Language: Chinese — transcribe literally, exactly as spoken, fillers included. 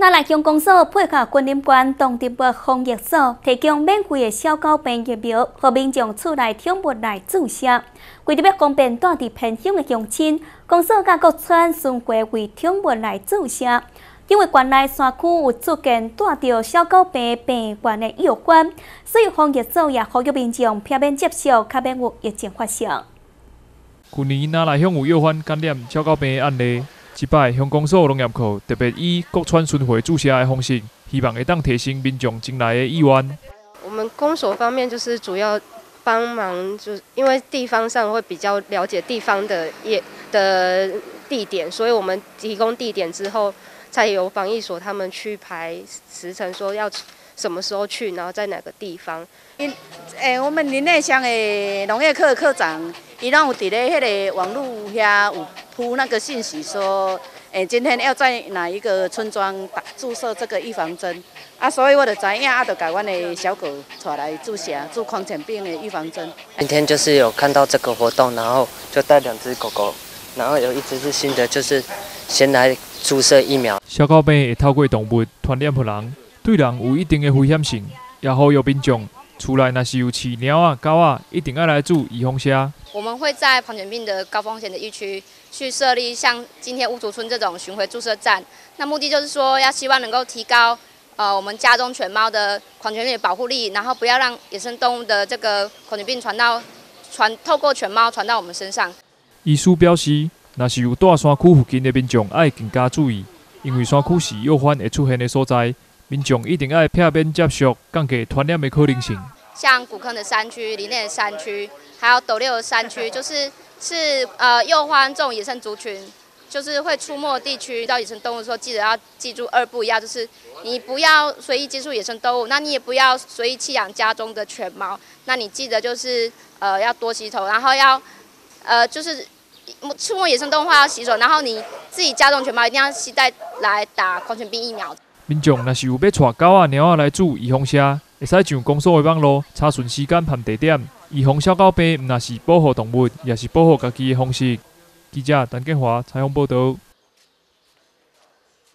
那内乡公所配合军林关东直北防疫所，提供免费的小狗病疫苗，予民众厝内宠物来注射。为着要方便住伫偏乡的乡亲，公所甲各村巡回为宠物来注射。因为县内山区有逐渐带着小狗病病源的有关，所以防疫所也呼吁民众避免接触，较免有疫情发生。 去年那内乡有有患感染小狗病的案例。 即摆乡公所农业课特别以各村巡回注射的方式，希望会当提升民众进来的意愿。 我们公所方面就是主要帮忙，就因为地方上会比较了解地方的业的地点，所以我们提供地点之后，才由防疫所他们去排时程，说要什么时候去，然后在哪个地方。 因诶，我们林内乡的农业课课长，伊拢有伫咧迄个网络遐有铺那个信息说，诶，今天要在哪一个村庄打注射这个预防针啊，所以我就知影，啊，就把阮的小狗带来注射注狂犬病的预防针。 今天就是有看到这个活动，然后就带两只狗狗，然后有一只是新的，就是先来注射疫苗。 小狗病会透过动物传染予人，对人有一定的危险性，也呼吁民众。 厝内若是有饲猫啊、狗啊，一定要来注预防针。 我们会在狂犬病的高风险的疫区去设立像今天乌竹村这种巡回注射站，那目的就是说，要希望能够提高呃我们家中犬猫的狂犬病的保护力，然后不要让野生动物的这个狂犬病传到传透过犬猫传到我们身上。 医师表示，若是有住山区附近的民众，爱更加注意，因为山区是药贩会出现的所在。 民众一定要避免接触，降低传染的可能性。 像古坑的山区、林内的山区，还有斗六的山区，就是是呃诱患这种野生族群，就是会出没的地区。遇到野生动物的时候，记得要记住二不一要，就是你不要随意接触野生动物，那你也不要随意弃养家中的犬猫。那你记得就是呃要多洗头，然后要呃就是出没野生动物的话要洗手，然后你自己家中犬猫一定要携带来打狂犬病疫苗。 民众若是有要带狗仔、猫仔来注预防针，会使上公所的网络查询时间和地点。预防小狗病，毋但是保护动物，也是保护家己的方式。记者陈建华采访报道。